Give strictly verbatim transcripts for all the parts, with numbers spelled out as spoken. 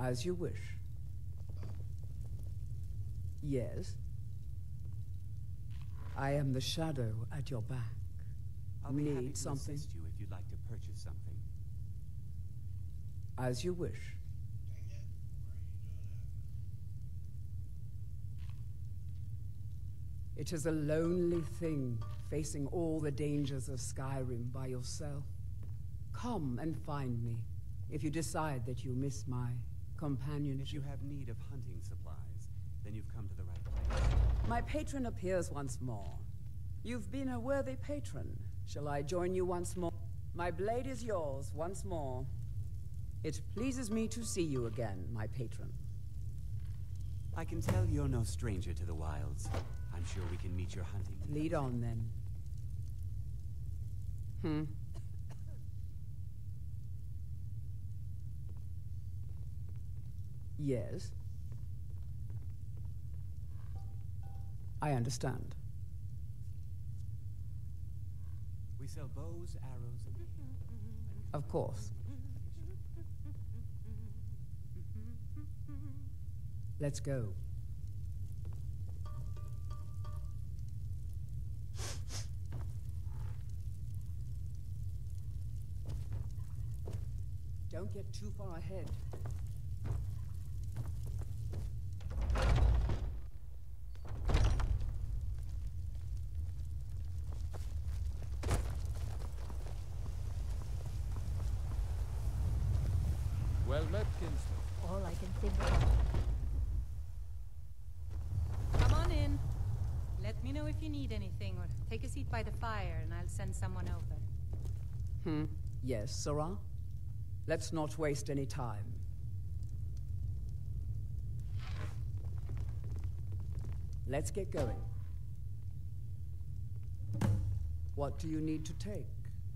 As you wish. Yes. I am the shadow at your back. I'll be happy Need to something? assist you if you'd like to purchase something. As you wish. It is a lonely thing, facing all the dangers of Skyrim by yourself. Come and find me, if you decide that you miss my companionship. If you have need of hunting supplies, then you've come to the right place. My patron appears once more. You've been a worthy patron. Shall I join you once more? My blade is yours once more. It pleases me to see you again, my patron. I can tell you're no stranger to the wilds. I'm sure we can meet your hunting needs. Lead on, then. Hmm. Yes. I understand. We sell bows, arrows, and... Of course. Let's go. Don't get too far ahead. Well met, kinsman. All I can think of. Come on in. Let me know if you need anything, or take a seat by the fire and I'll send someone over. Hmm. Yes, Sarah? Let's not waste any time. Let's get going. What do you need to take?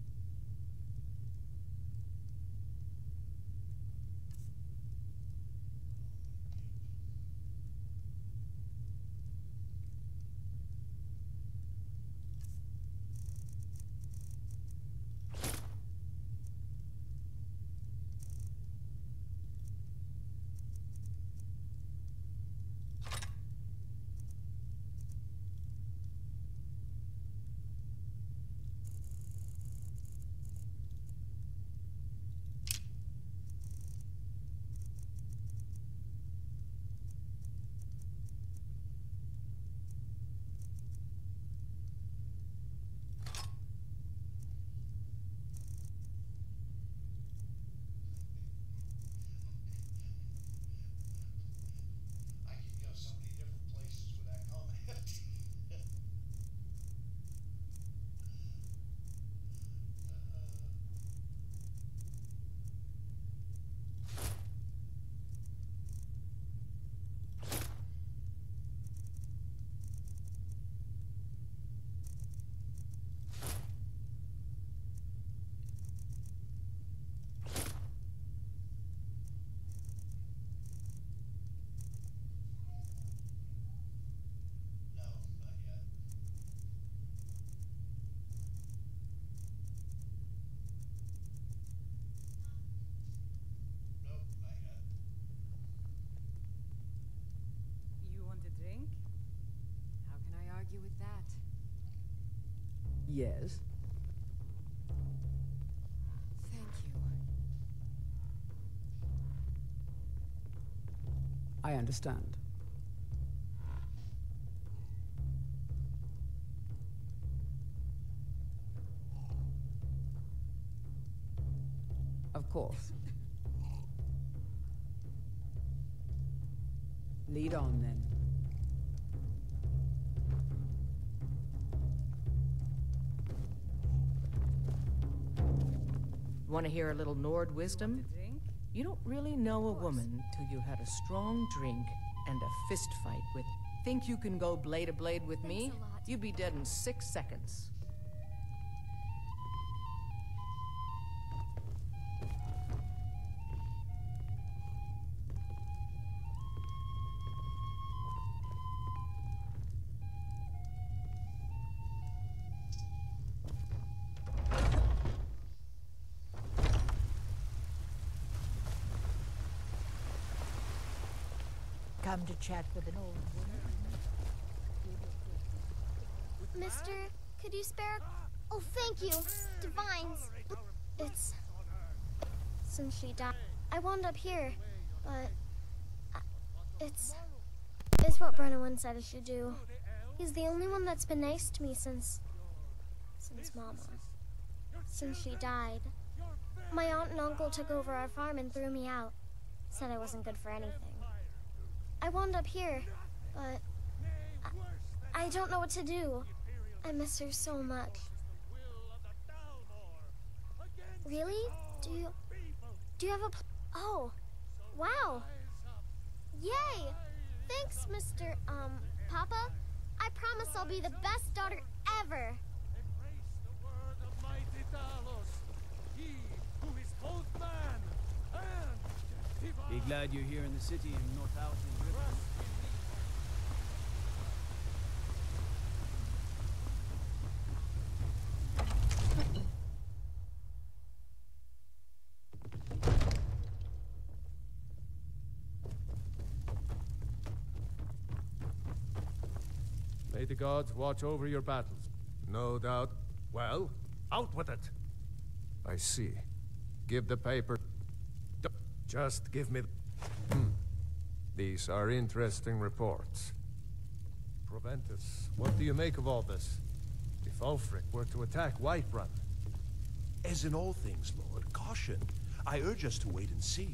Yes. Thank you. I understand. Of course. Lead on, then. Want to hear a little Nord wisdom? You don't really know a woman till you had a strong drink and a fist fight with. Think you can go blade to blade with me? You'd be dead in six seconds. come to chat with an old woman? Mister, could you spare... Oh, thank you. Divines. It's... Since she died. I wound up here, but... uh, It's... It's what Brennan said I should do. He's the only one that's been nice to me since... Since Mama. Since she died. My aunt and uncle took over our farm and threw me out. Said I wasn't good for anything. I wound up here, but... I, I don't know what to do. I miss her so much. Really? Do you... Do you have a... Pl oh. Wow. Yay! Thanks, Mister Um, Papa. I promise I'll be the best daughter ever. Be glad you're here in the city in Northampton River. May the gods watch over your battles. No doubt. Well, out with it. I see. Give the paper. D- Just give me the... Hmm. These are interesting reports. Proventus, what do you make of all this? If Ulfric were to attack Whiterun? As in all things, Lord, caution. I urge us to wait and see.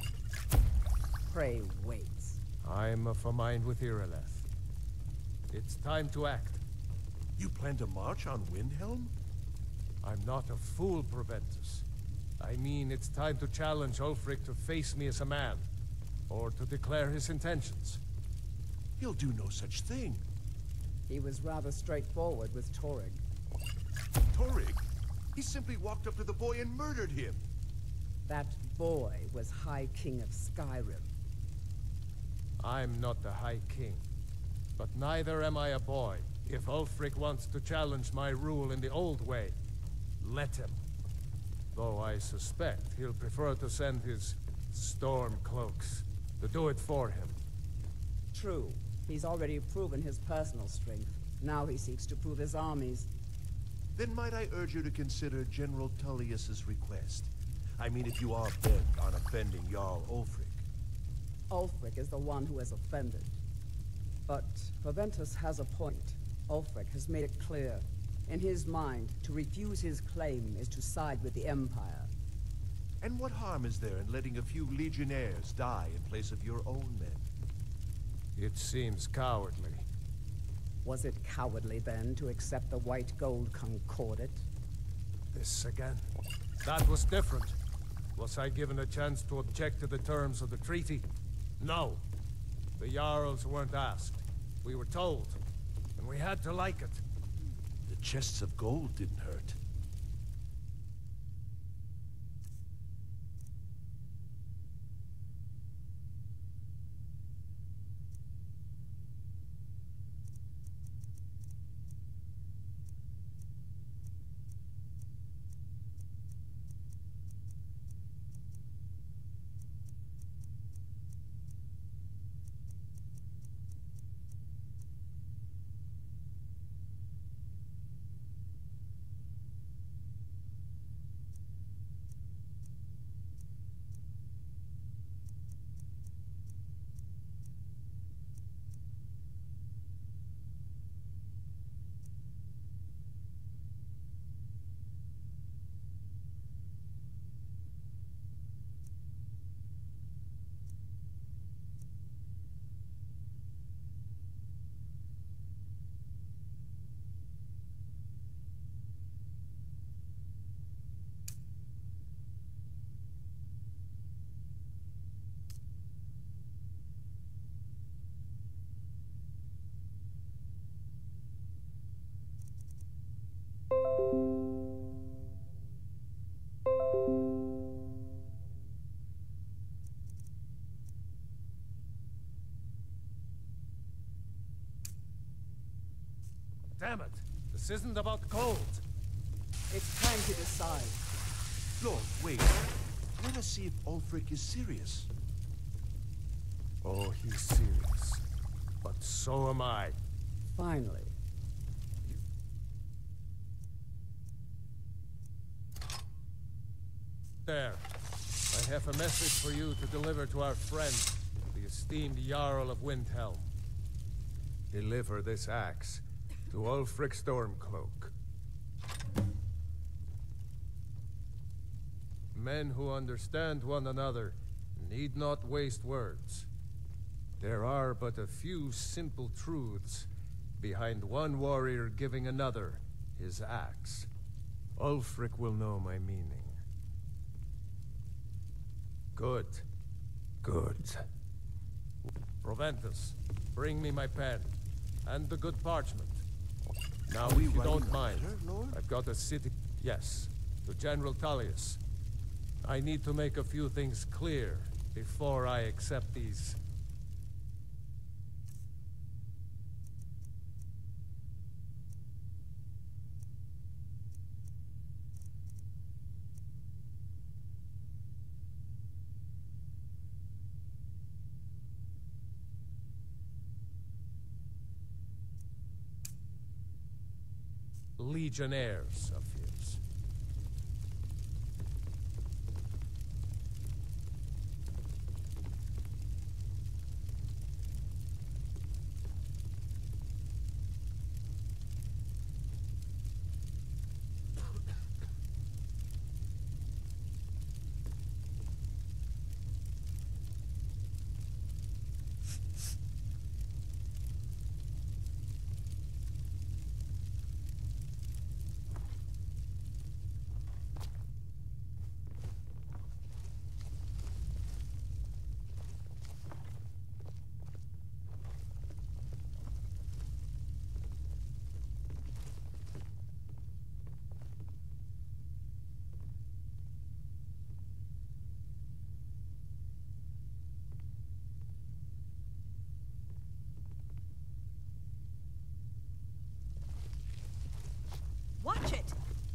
Pray wait. I'm of a mind with Irileth. It's time to act. You plan to march on Windhelm? I'm not a fool, Proventus. I mean, it's time to challenge Ulfric to face me as a man, or to declare his intentions. He'll do no such thing. He was rather straightforward with Torrig. Torrig? He simply walked up to the boy and murdered him. That boy was High King of Skyrim. I'm not the High King, but neither am I a boy. If Ulfric wants to challenge my rule in the old way, let him. Though I suspect he'll prefer to send his storm cloaks to do it for him. True. He's already proven his personal strength. Now he seeks to prove his armies. Then might I urge you to consider General Tullius's request? I mean, if you are bent on offending Jarl Ulfric. Ulfric is the one who has offended. But Proventus has a point. Ulfric has made it clear. In his mind, to refuse his claim is to side with the Empire. And what harm is there in letting a few legionnaires die in place of your own men? It seems cowardly. Was it cowardly, then, to accept the white gold concordat? This again. That was different. Was I given a chance to object to the terms of the treaty? No. The Jarls weren't asked. We were told. And we had to like it. The chests of gold didn't hurt. Damn it! This isn't about gold. It's time to decide. Lord, wait. Let us see if Ulfric is serious. Oh, he's serious. But so am I. Finally. There. I have a message for you to deliver to our friend, the esteemed Jarl of Windhelm. Deliver this axe to Ulfric Stormcloak. Men who understand one another need not waste words. There are but a few simple truths behind one warrior giving another his axe. Ulfric will know my meaning. Good. Good. Proventus, bring me my pen, and the good parchment. Now, if you don't mind, I've got a city... Yes, to General Tullius. I need to make a few things clear before I accept these... legionnaires of his. Watch it!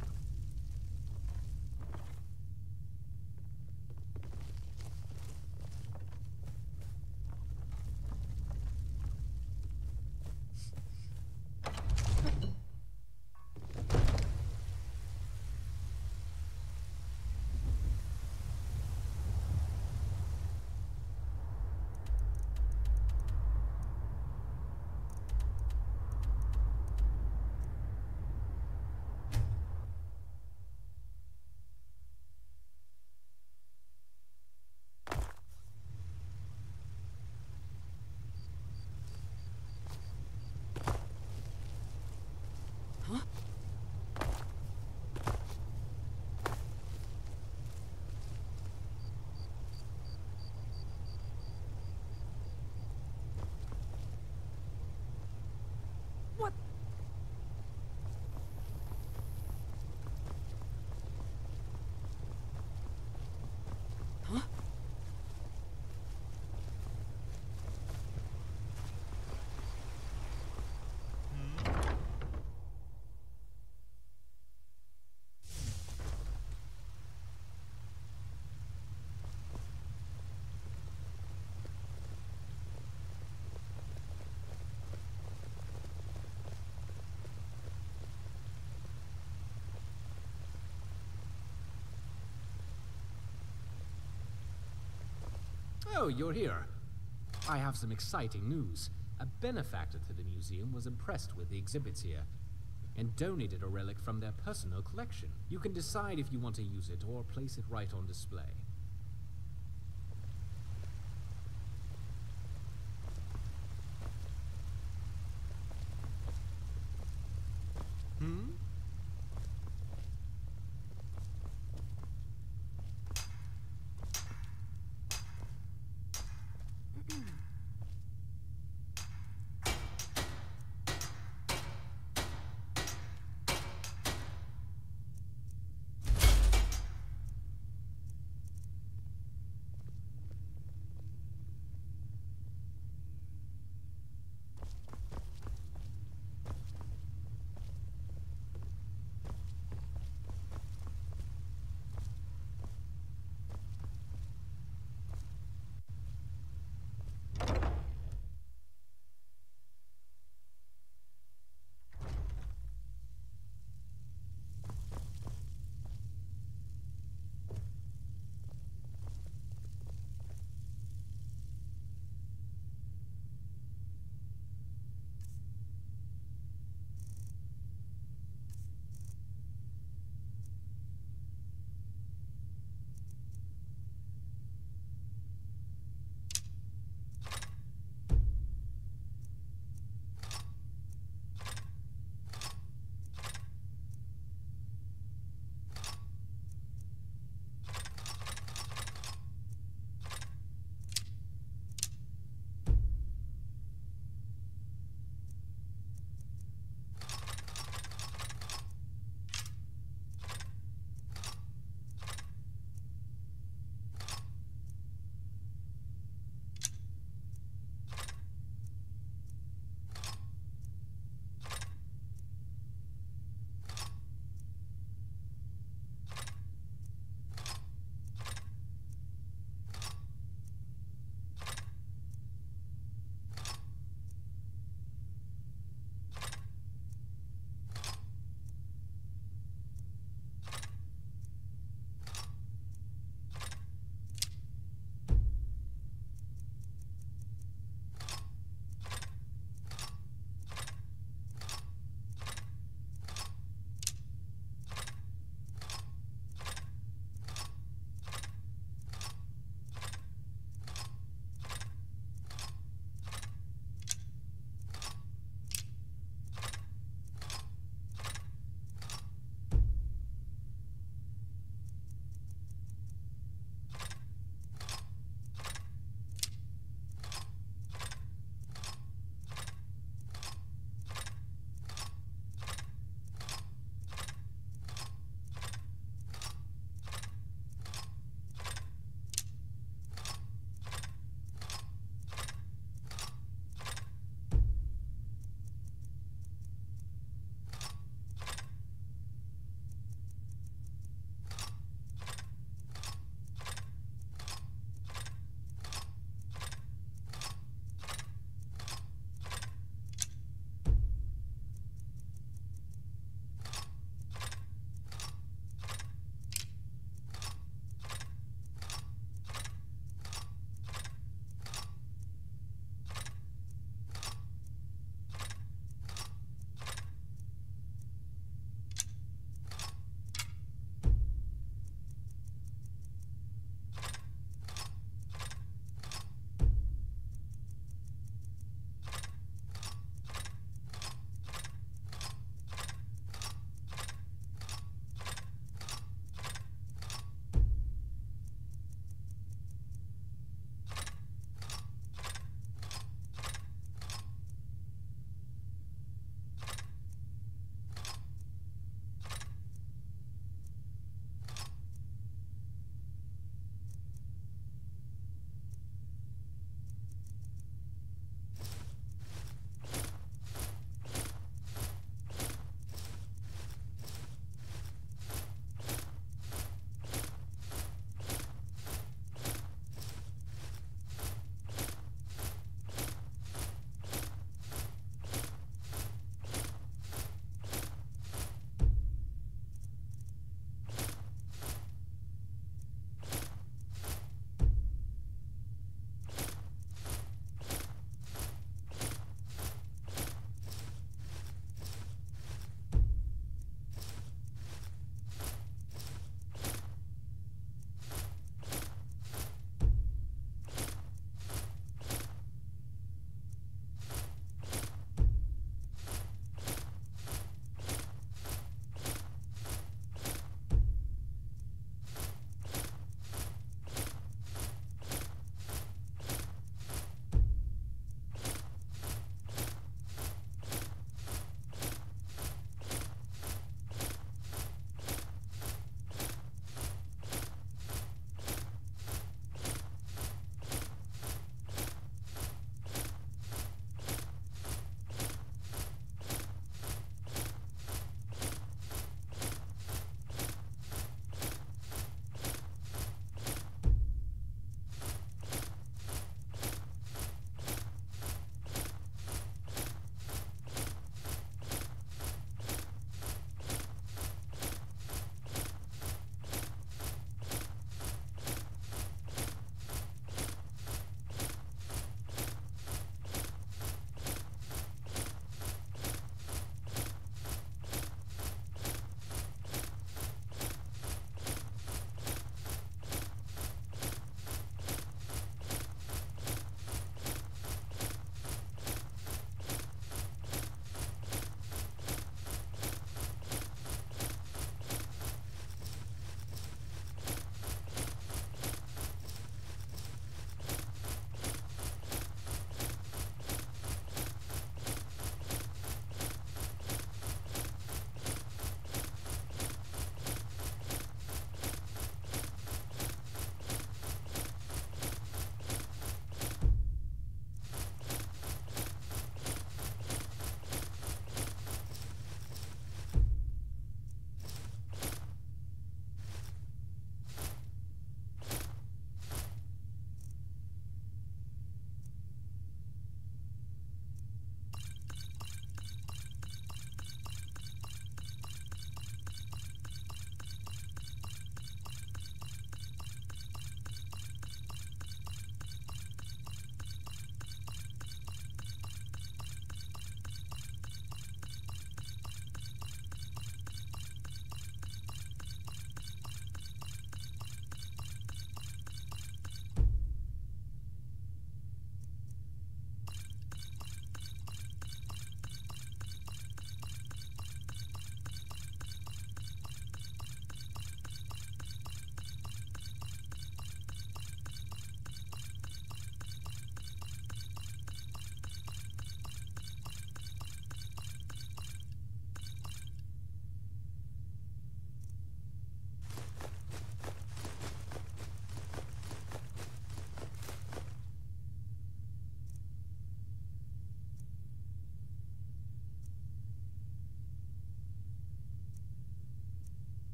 Oh, you're here. I have some exciting news. A benefactor to the museum was impressed with the exhibits here and donated a relic from their personal collection. You can decide if you want to use it or place it right on display.